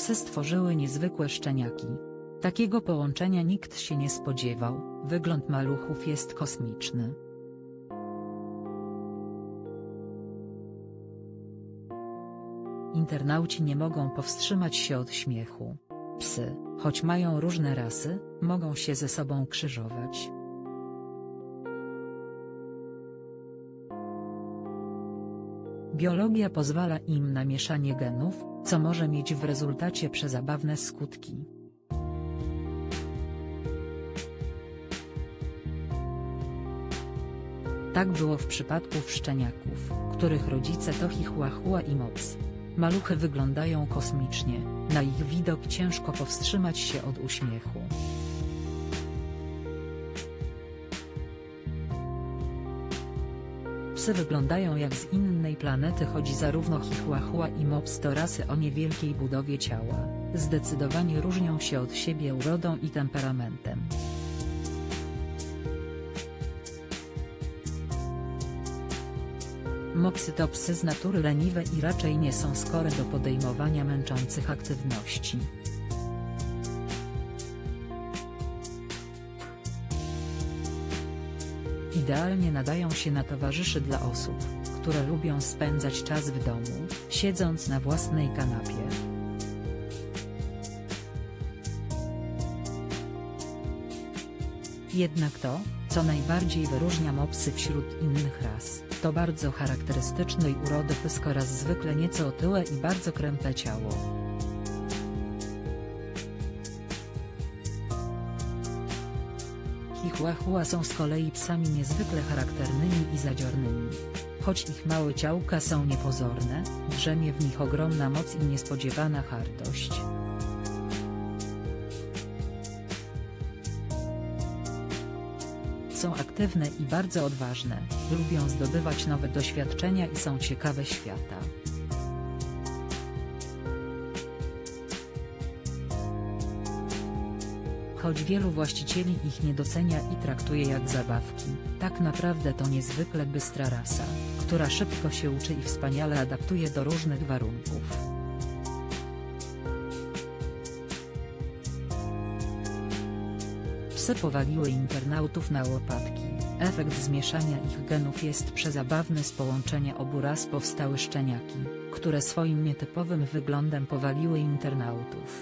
psy stworzyły niezwykłe szczeniaki. Takiego połączenia nikt się nie spodziewał, wygląd maluchów jest kosmiczny. Internauci nie mogą powstrzymać się od śmiechu. Psy, choć mają różne rasy, mogą się ze sobą krzyżować. Biologia pozwala im na mieszanie genów, co może mieć w rezultacie przezabawne skutki. Tak było w przypadku szczeniaków, których rodzice to Chihuahua i Mops. Maluchy wyglądają kosmicznie, na ich widok ciężko powstrzymać się od uśmiechu. Psy wyglądają jak z innej planety, choć zarówno Chihuahua i Mops to rasy o niewielkiej budowie ciała, zdecydowanie różnią się od siebie urodą i temperamentem. Mopsy to psy z natury leniwe i raczej nie są skore do podejmowania męczących aktywności. Idealnie nadają się na towarzyszy dla osób, które lubią spędzać czas w domu, siedząc na własnej kanapie. Jednak to, co najbardziej wyróżnia mopsy wśród innych ras, to bardzo charakterystycznej urody pysk oraz zwykle nieco otyłe i bardzo kręte ciało. Chihuahua są z kolei psami niezwykle charakternymi i zadziornymi. Choć ich małe ciałka są niepozorne, drzemie w nich ogromna moc i niespodziewana hardość. Są aktywne i bardzo odważne, lubią zdobywać nowe doświadczenia i są ciekawe świata. Choć wielu właścicieli ich nie docenia i traktuje jak zabawki, tak naprawdę to niezwykle bystra rasa, która szybko się uczy i wspaniale adaptuje do różnych warunków. Psy powaliły internautów na łopatki. Efekt zmieszania ich genów jest przezabawny. Z połączenia obu ras powstały szczeniaki, które swoim nietypowym wyglądem powaliły internautów.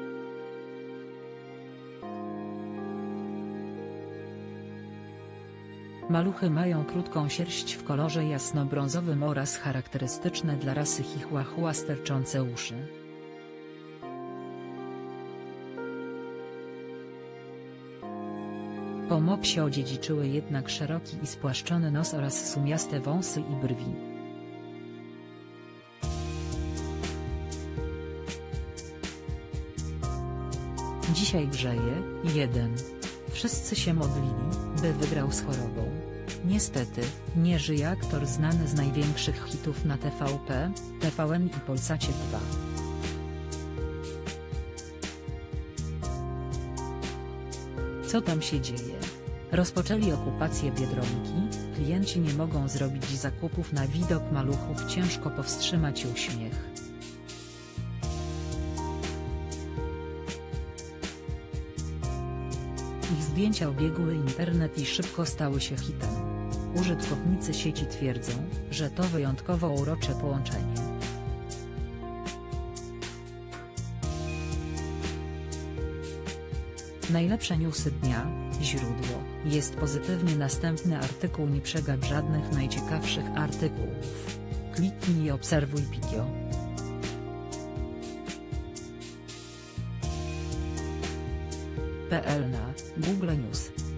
Maluchy mają krótką sierść w kolorze jasnobrązowym oraz charakterystyczne dla rasy Chihuahua sterczące uszy. Po mopsie odziedziczyły jednak szeroki i spłaszczony nos oraz sumiaste wąsy i brwi. Dzisiaj grzeje. 1. Wszyscy się modlili, by wygrał z chorobą. Niestety, nie żyje aktor znany z największych hitów na TVP, TVN i Polsacie 2. Co tam się dzieje? Rozpoczęli okupację Biedronki, klienci nie mogą zrobić zakupów na widok maluchów, ciężko powstrzymać uśmiech. Ich zdjęcia obiegły internet i szybko stały się hitem. Użytkownicy sieci twierdzą, że to wyjątkowo urocze połączenie. Najlepsze newsy dnia, źródło, jest pozytywnie. Następny artykuł. Nie przegap żadnych najciekawszych artykułów. Kliknij i obserwuj video. PL na Google News.